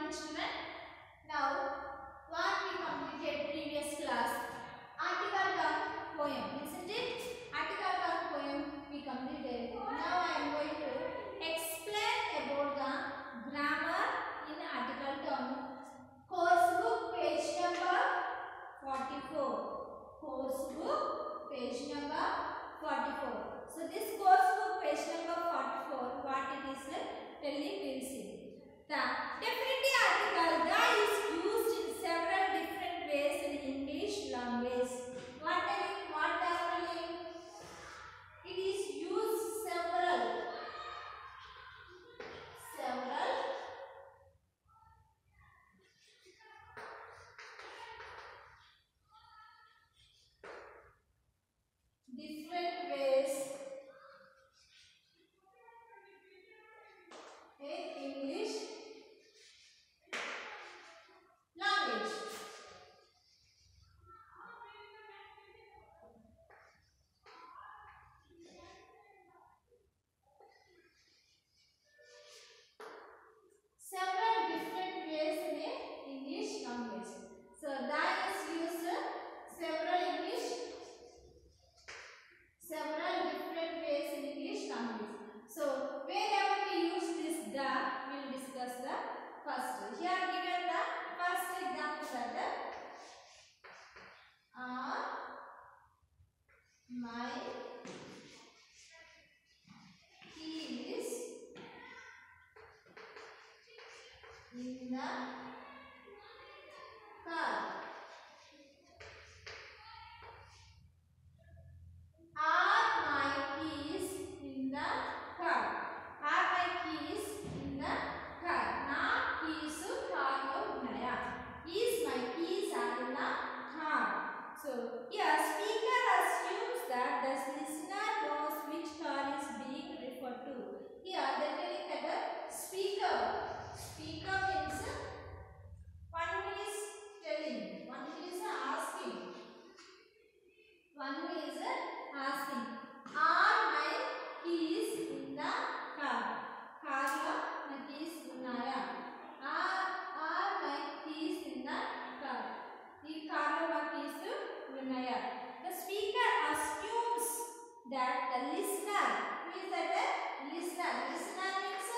morning children. Now what we completed previous class, article term poem, isn't it? Article term poem we completed. Now I am going to explain about the grammar in article term. Course book page number 44. Course book page number 44. So this course book page number 44, what it is telling, we'll see. The definitive article "the" is used in several different ways in English language. What telling? What they are telling? It is used several different ways in English language. Several different ways in English language. So that is used several different ways in English language. So wherever we use this "the," we will discuss the first. Here given the first example that are my keys in the car. Are my keys in the car? Are my keys in the car? Na keys car lo unnaya. Is my keys are in the car. So here speaker assumes that the listener knows which car is being referred to. Here they are telling that the speaker means one who is telling, one who is asking. One who is asking, are my keys in the car? Car lo na keys unnaya. Are my keys in the car? Ee car lo na keys unnaya. The speaker assumes that the listener, who is that? Listener. Listener means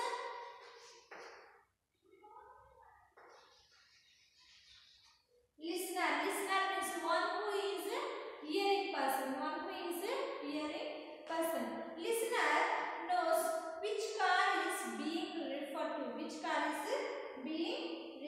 one who is hearing person. Listener knows which car is being referred to. Which car is being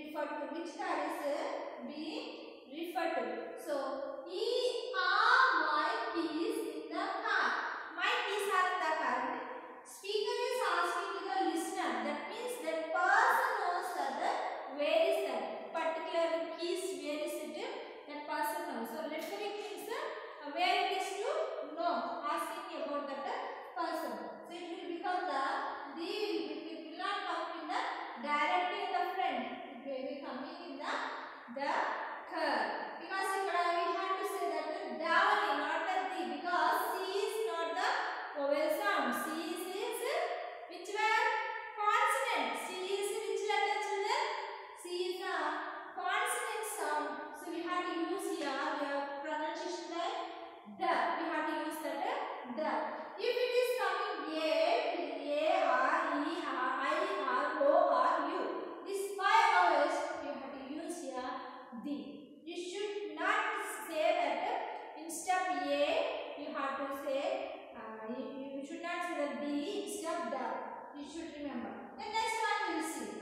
referred to. So are my keys in the car? My keys are in the car. Speaker is asking to the listener. That means that person knows that where is that particular keys, where is it? That person knows. So referring means where it is to know, asking about that person. So it will become it will not come in the directly in the front. It will be coming in the car. Because here we have to say that the only, not the "the," because C is not the vowel sound. C is which word? Consonant. C is which letter, children? C is a consonant sound. So we have to use here the pronunciation like "the." We have to use that "the." If it is coming A, R, E, R, I, R, O, R, U, these 5 vowels you have to use here "the." You should not say that instead of A you have to say you should not say that "the" instead of "the." You should remember. The next one we will see.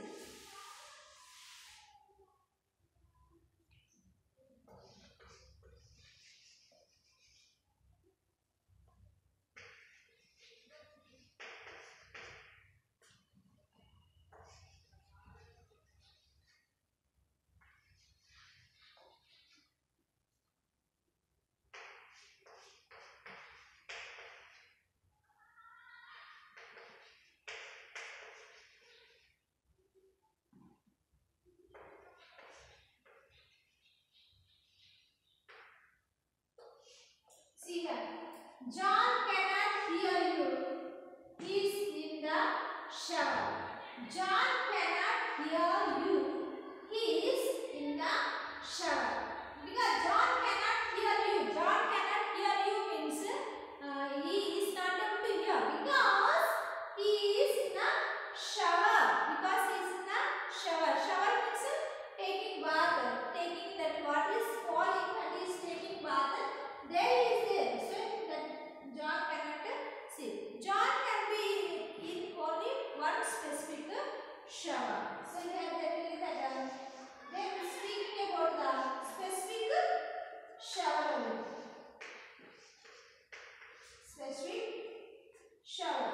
See here. John cannot hear you. He is in the shower. John cannot hear you. shower.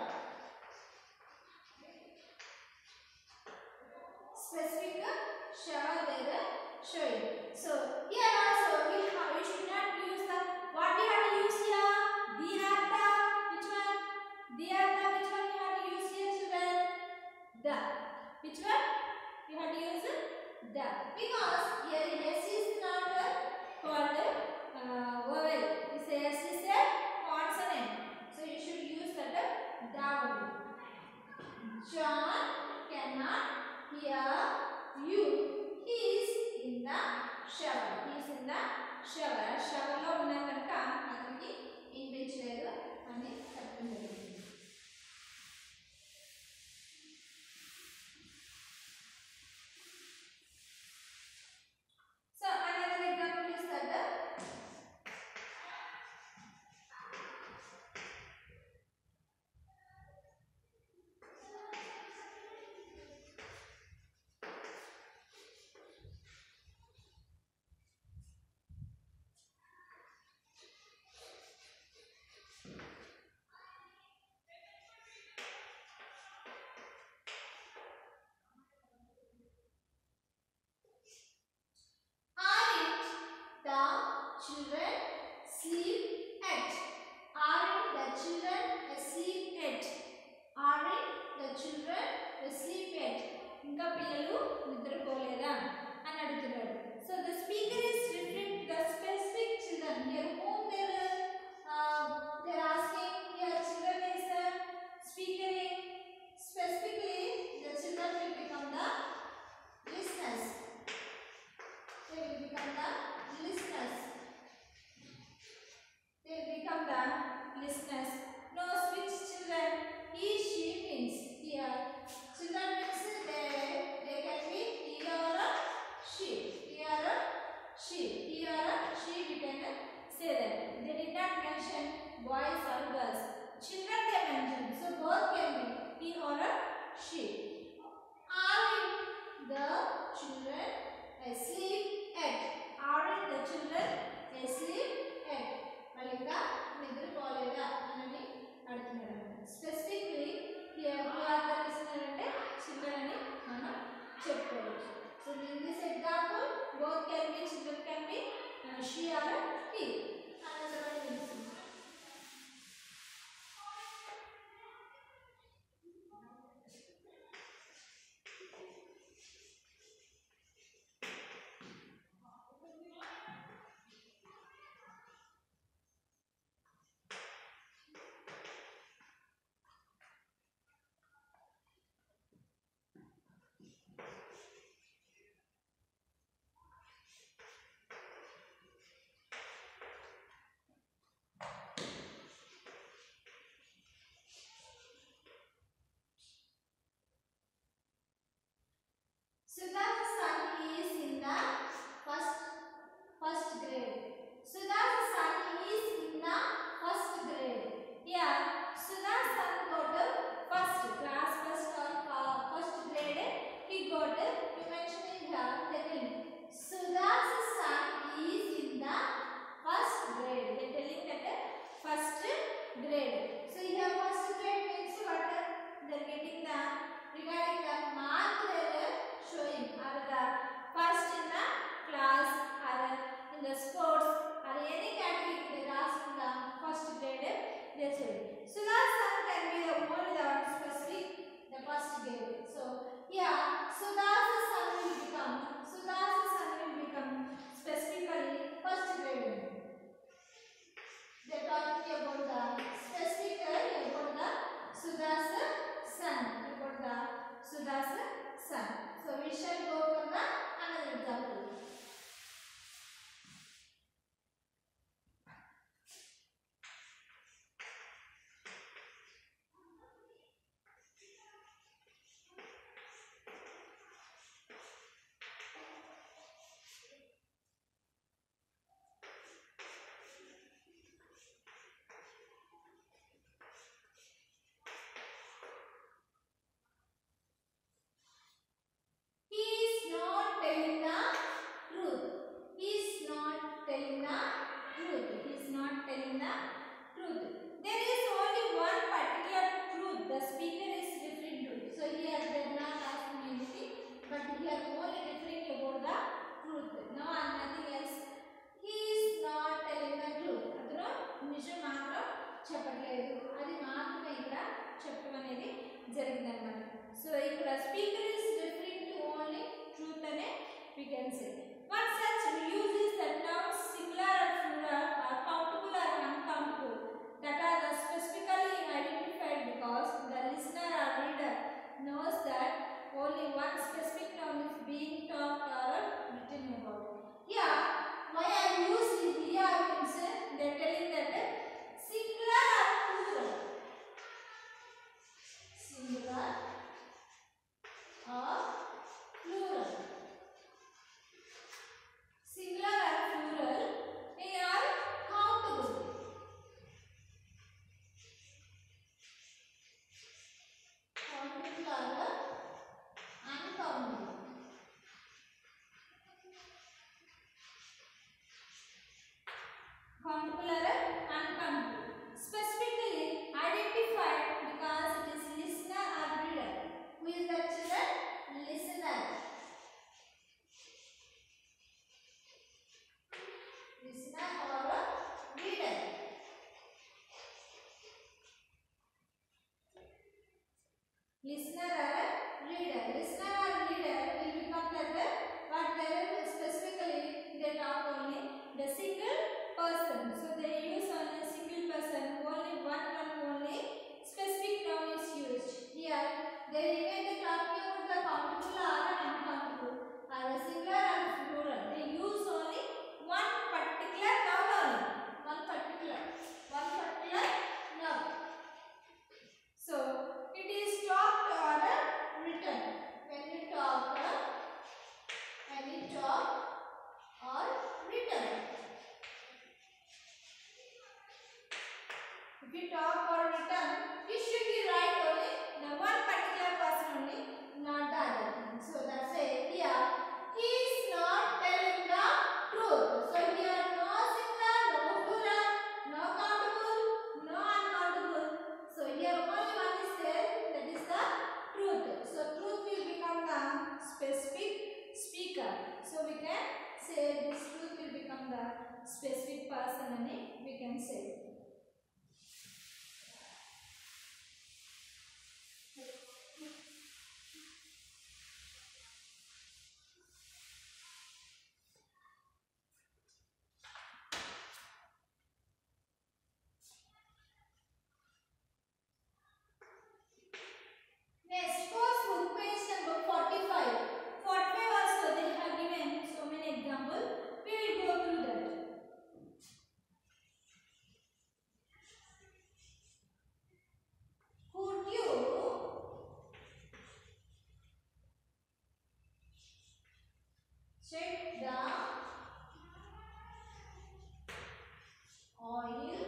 Specific shower there showing. So here also we should not use the what we have to use here. The which one? The which one we have to use here, children? The which one? We have to use the because here yes is not called vowel. This yes is a consonant. So you should use that the only. John cannot hear you. He is in the shower. He is in the shower. Shower lo unna kanka ataniki inpinchaledu ani చెప్పడం జరిగింది. Listener or reader. Listener or reader will become that but there specifically they talk only the single person. So they use only a single person. Only only specific noun is used. Here they remain talking about the countable or uncountable or a singular and plural. They use only one particular noun only. One particular noun. So it is talked or written. When you talk or written. If you talk or written, you should be right only the one particular person only, not the other thing. So that's it. Here, he is not telling the truth. So here, no singular, no plural, no countable, no uncountable. So here only one is there. That is the truth. So truth will become the specific speaker. So we can say this truth will become the specific person and we can say. Next, course book page number 45. 45 also they have given so many examples. We will go through that. Could you check the oil,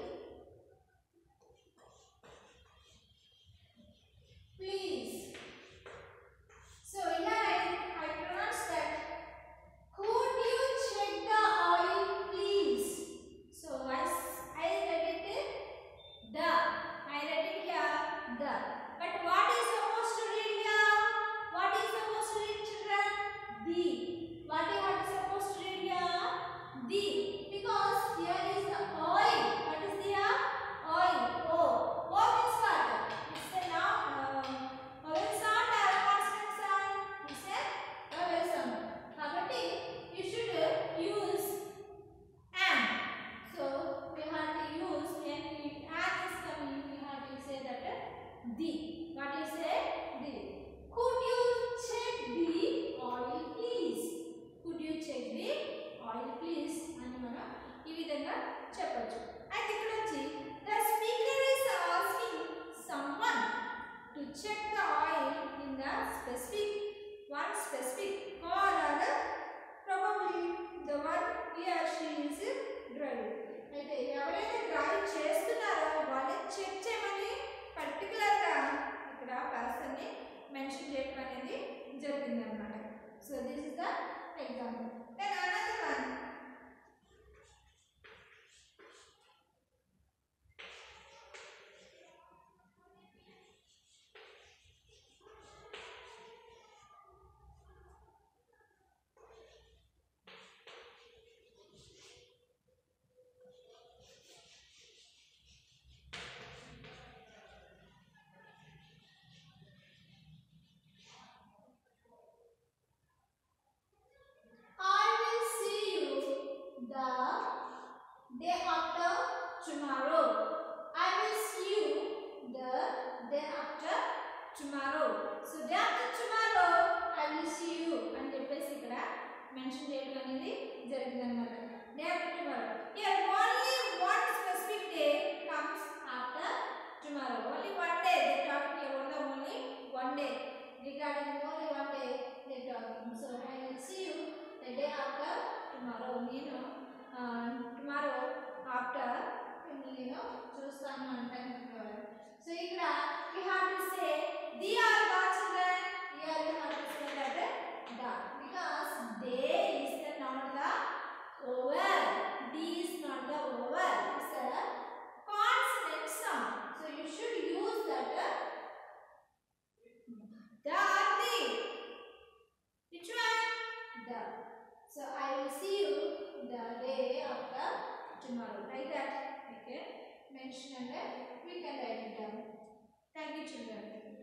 please? So here I pronounce that. Could you check the oil, please? So as I read it, the. I read it here, the. But what is supposed to read here? What is supposed to read, children? The. What you have supposed to read here? The. Because here is the oil. What is here? Oil. O. O means what? It's a noun. Vowel sound or consonant sound? It's a vowel sound. Kabatti you should use an. So we have to use when an is coming. We have to say that the. What you say? The. Could you check the oil, please? Could you check the oil, please? అని మనం ఈ విధంగా చెప్పొచ్చు. అయితే ఇక్కడ వచ్చి the speaker is asking someone to check the oil in the specific car or probably the one he or she is driving. అయితే ఎవరైతే డ్రైవ్ చేస్తున్నారో వాళ్ళని చెక్ చేయమని పర్టికులర్ గా ఇక్కడ పర్సన్ ని మెన్షన్ చేయడం అనేది జరిగింది అన్నమాట. So this is the example. Then another one. I will see you the day after tomorrow. I will see you the day after tomorrow. So day after tomorrow I will see you అని చెప్పేసి ఇక్కడ mention చేయడం అనేది జరిగిందన్నమాట. Day after tomorrow. Here only one specific day comes after tomorrow. Only one day they talking about the only one day. Regarding only one day they talking. So I will see you the day after tomorrow. నేను tomorrow after నేను చూస్తాను అంటాను. So ఇక్కడ we have to say the or the children. Here we have to say that the because they is the not the over. D is not the over. It's a consonant sound. So you should use that the or the. Which one? The. So I will see you the day after tomorrow. Like that we can mention and we can write it down. Thank you, children.